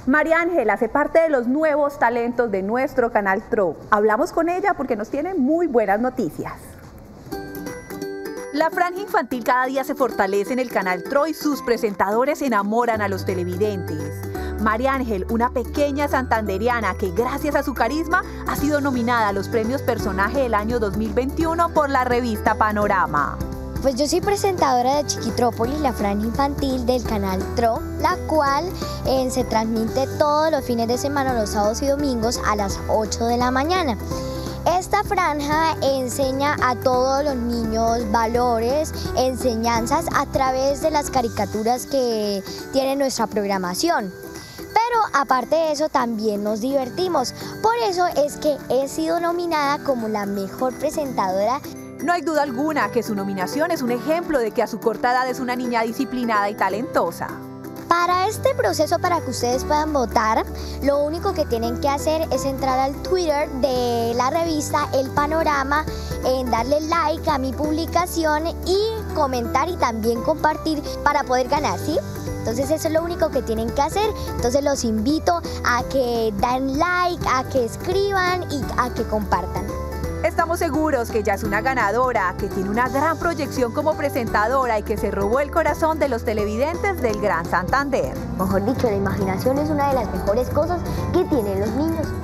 María Ángela hace parte de los nuevos talentos de nuestro canal TRO. Hablamos con ella porque nos tiene muy buenas noticias. La franja infantil cada día se fortalece en el canal TRO y sus presentadores enamoran a los televidentes. María Ángel, una pequeña santandereana que gracias a su carisma ha sido nominada a los premios Personaje del año 2021 por la revista Panorama. Pues yo soy presentadora de Chiquitrópolis, la franja infantil del canal TRO, la cual se transmite todos los fines de semana, los sábados y domingos a las 8 de la mañana. Esta franja enseña a todos los niños valores, enseñanzas a través de las caricaturas que tiene nuestra programación. Pero aparte de eso también nos divertimos, por eso es que he sido nominada como la mejor presentadora. No hay duda alguna que su nominación es un ejemplo de que a su corta edad es una niña disciplinada y talentosa. Para este proceso, para que ustedes puedan votar, lo único que tienen que hacer es entrar al Twitter de la revista El Panorama, darle like a mi publicación y comentar y también compartir para poder ganar, ¿sí? Entonces eso es lo único que tienen que hacer. Entonces los invito a que den like, a que escriban y a que compartan. Estamos seguros que ella es una ganadora, que tiene una gran proyección como presentadora y que se robó el corazón de los televidentes del Gran Santander. Mejor dicho, la imaginación es una de las mejores cosas que tienen los niños.